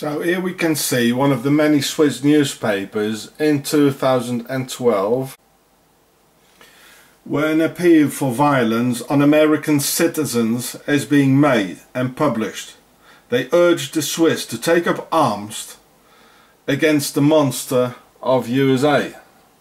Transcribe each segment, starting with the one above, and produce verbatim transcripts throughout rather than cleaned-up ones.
So here we can see one of the many Swiss newspapers in two thousand twelve where an appeal for violence on American citizens is being made and published. They urge the Swiss to take up arms against the monster of U S A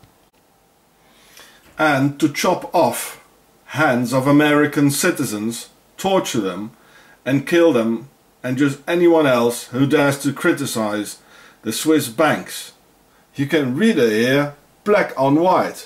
and to chop off hands of American citizens, torture them and kill them, and just anyone else who dares to criticize the Swiss banks. You can read it here, black on white.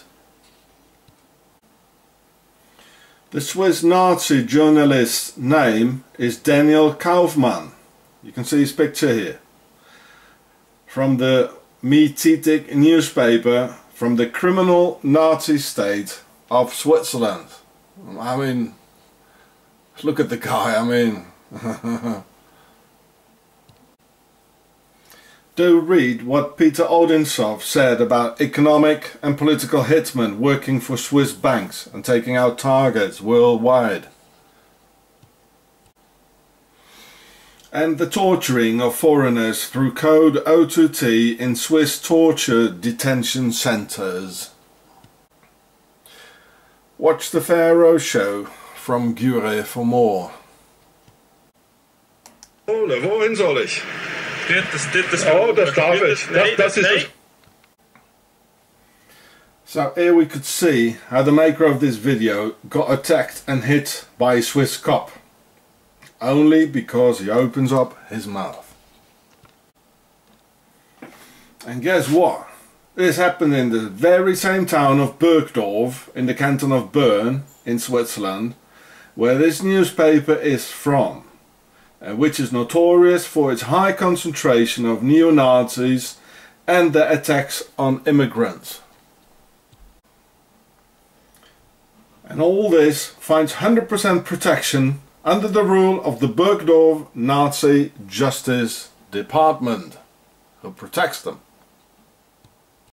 The Swiss Nazi journalist's name is Daniel Kaufmann. You can see his picture here. From the Myzytig newspaper from the criminal Nazi state of Switzerland. I mean, look at the guy, I mean. Do read what Peter Odintsov said about economic and political hitmen working for Swiss banks and taking out targets worldwide. And the torturing of foreigners through code O two T in Swiss torture detention centres. Watch the Pharaoh show from Gure for more. Oh, wohin soll ich? Das, das, das oh, das darf ich. Das, das ist So here we could see how the maker of this video got attacked and hit by a Swiss cop. Only because he opens up his mouth. And guess what? This happened in the very same town of Burgdorf in the canton of Bern in Switzerland, where this newspaper is from. Uh, which is notorious for its high concentration of neo-Nazis and their attacks on immigrants. And all this finds one hundred percent protection under the rule of the Burgdorf Nazi Justice Department, who protects them.